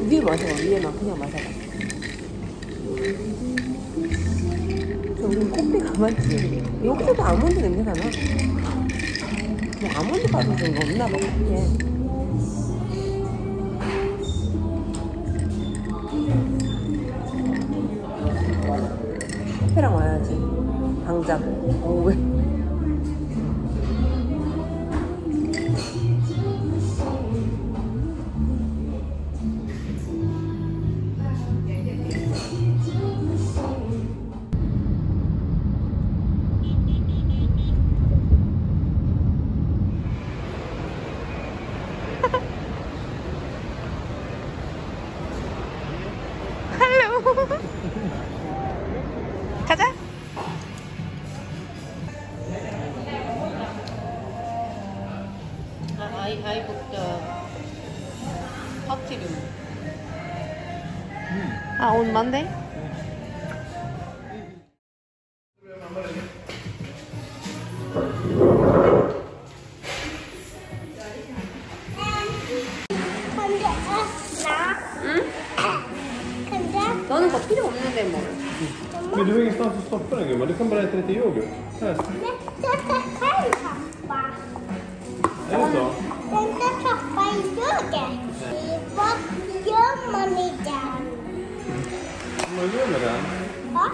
위에 마셔봐. 위에만 그냥 마셔봐. 우린 커피가 많지. 여기서도 아몬드 냄새가 나. 뭐 아몬드 가루 좀 넣나 봐. 커피에. 커피랑 와야지. 당장. 왜? 가자. I booked the party room. On Monday? 너는 뭐 필요 없는데 뭐. Men du har ingenstans att stoppa den gumman, du kan bara äta lite yoghurt. Här. Jag ska själv tappa. Är det så? Den ska tappa i yoghurt. Vad gör man i den? Vad gör med den? Va?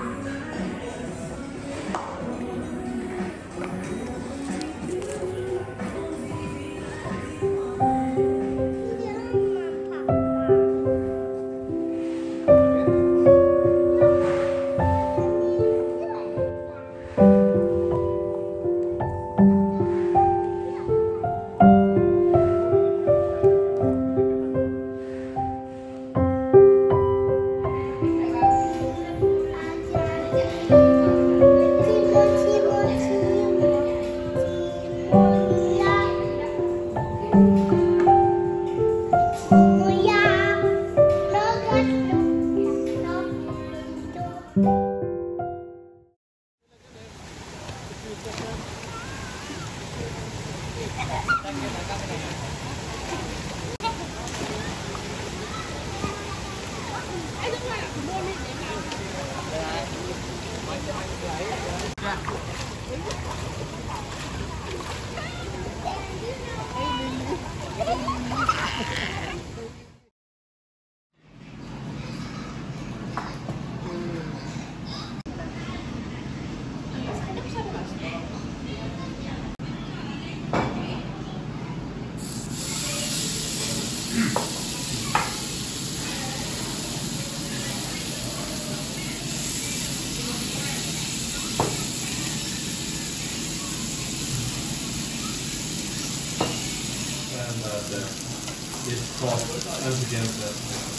It's called antigen.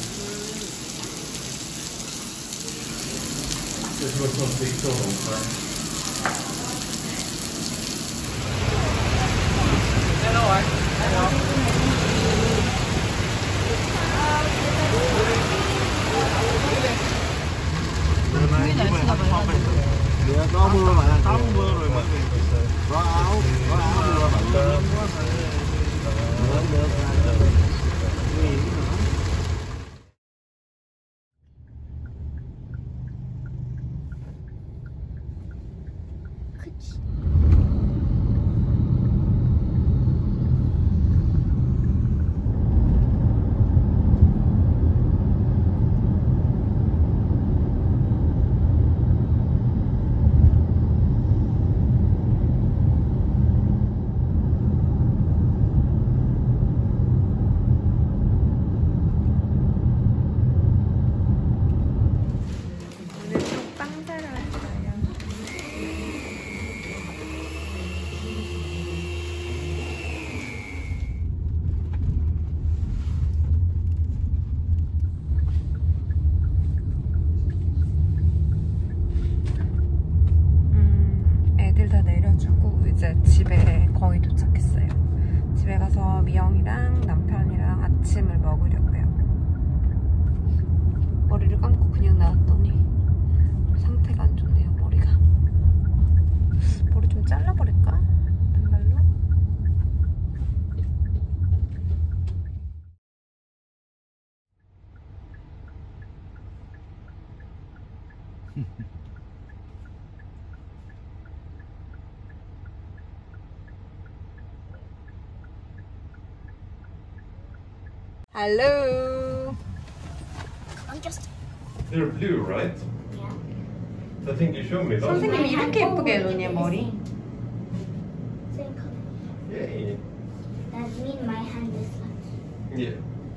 This was supposed to be cold, right? Có mưa mà, tắm mưa rồi mới về. Có áo mưa bạn lên. 이제 집에 거의 도착했어요. 집에 가서 미영이랑 남편이랑 아침을 먹으려고요. 머리를 감고 그냥 나왔더니 상태가 안 좋네요. 머리가. 머리 좀 잘라버릴까? 단발로? Hello. I'm just. They're blue, right? Yeah. I think you showed me last 선생님 time. 이렇게 예쁘게 해줬니 머리? Same color. Yeah. That means my hand is like. Yeah.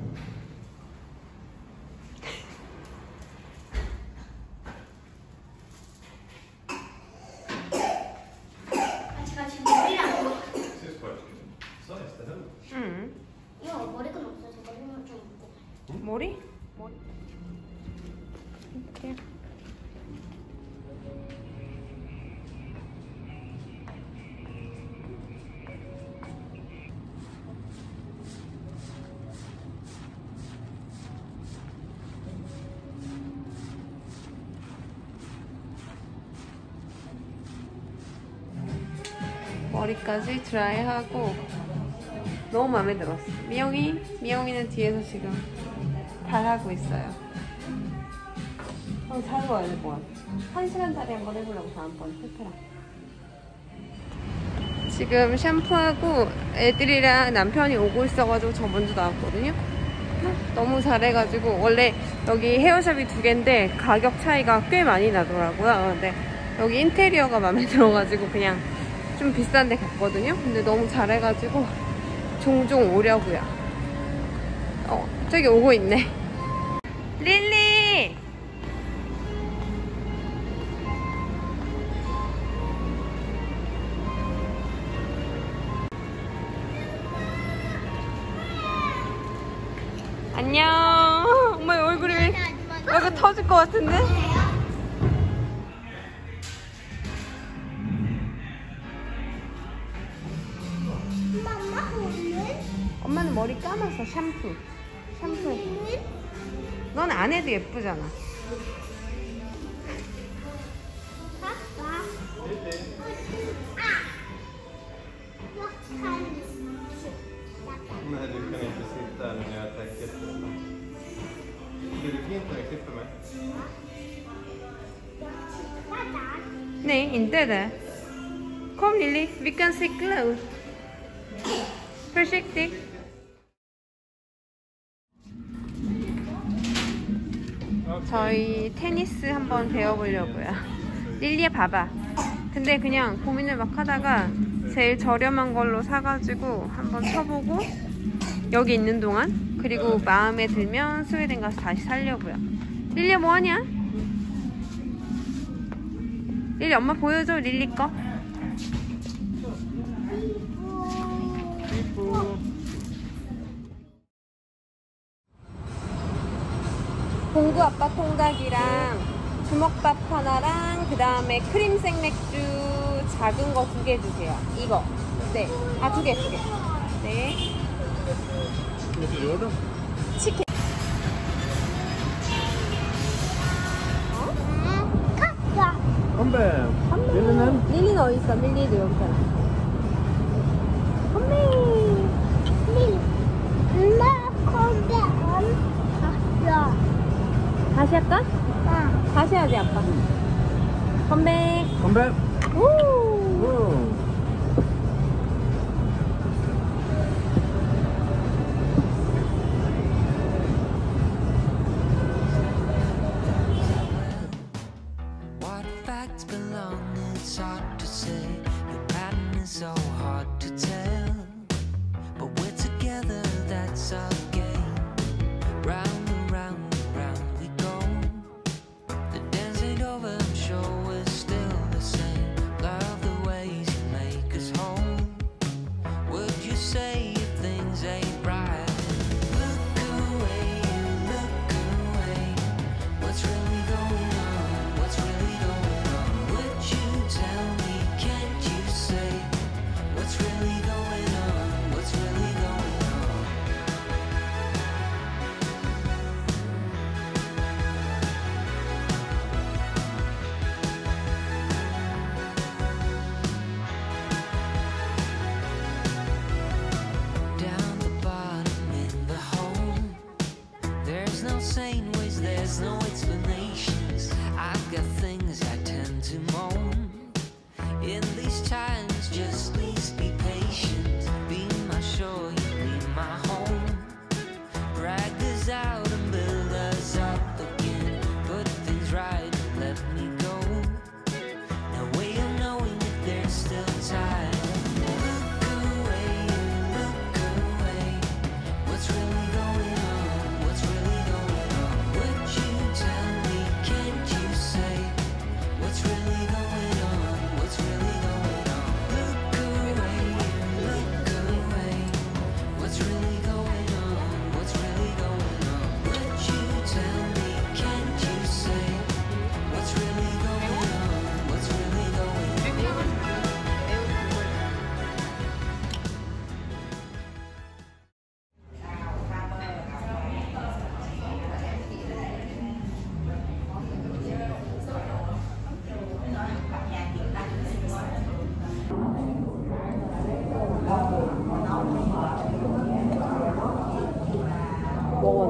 제가 지금 머리랑 This is quite good. It's nice to have. 응. 이거 머리끈 없어서 머리만 좀 묶고. 머리? 머리. 이렇게. 머리까지 드라이하고 너무 마음에 들었어. 미영이는 뒤에서 지금 잘하고 있어요. 잘 와야 될 것 같아. 1시간짜리 한번 해보려고 다음번에 페페랑. 지금 샴푸하고 애들이랑 남편이 오고 있어가지고 저 먼저 나왔거든요. 너무 잘해가지고 원래 여기 헤어샵이 2개인데 가격 차이가 꽤 많이 나더라고요. 근데 여기 인테리어가 마음에 들어가지고 그냥 좀 비싼 데 갔거든요. 근데 너무 잘해가지고 종종 오려고요. 저기 오고 있네. 릴리! 안녕. 엄마 얼굴이 얼굴 터질 것 같은데? 엄마 오늘? 엄마는 머리 감았어. 샴푸. 샴푸. 넌 안 해도 예쁘잖아. 아빠. Nej, du kan inte sitta när jag täcker på. Blir det fint när jag klipper mig? 네, inte. Kom Lily, vi kan cykla ut. Försiktigt. 저희 테니스 한번 배워보려고요. 릴리야 봐봐. 근데 그냥 고민을 막 하다가 제일 저렴한 걸로 사가지고 한번 쳐보고 여기 있는 동안 그리고 마음에 들면 스웨덴 가서 다시 살려고요. 릴리야 뭐하냐? 릴리 엄마 보여줘. 릴리 거. 봉구 아빠 통닭이랑 주먹밥 하나랑 그 다음에 크림 생맥주 작은 거 2개 주세요. 이거. 네. 아, 2개. 네. 치킨. Kombe! Lillen? 릴리는 어디 있어? 릴리도 여기 있잖아. 건배. 엄마 건배 야. 다시 할까? 다시 해야지 아빠. 건배. Kombe! 오. What facts belong, it's hard to say. Your pattern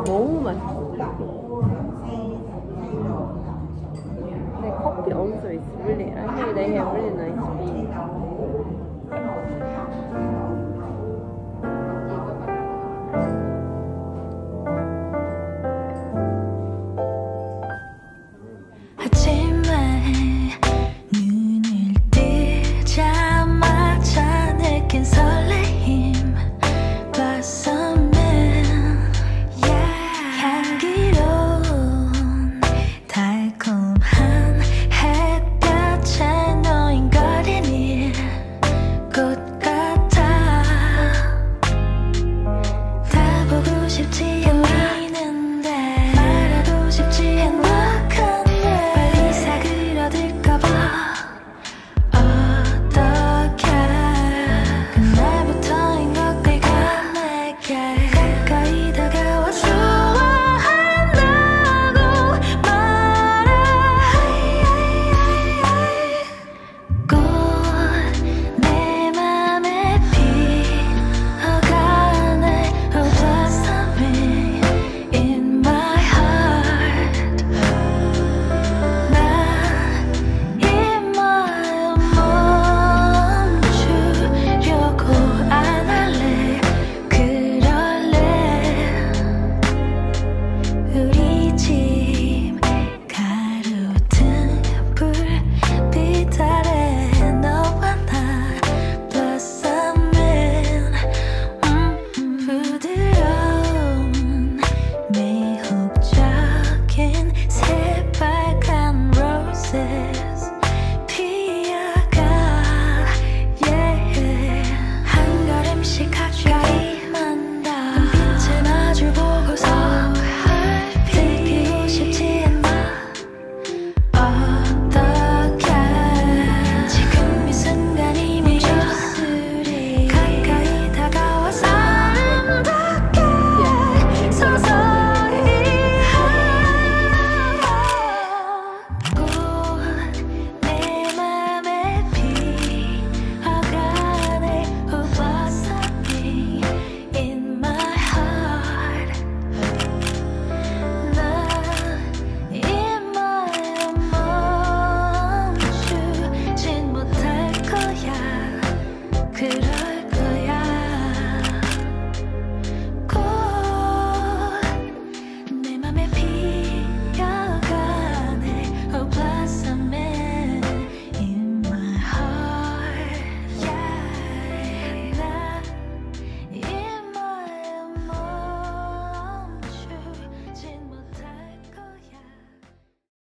너무 맛있어.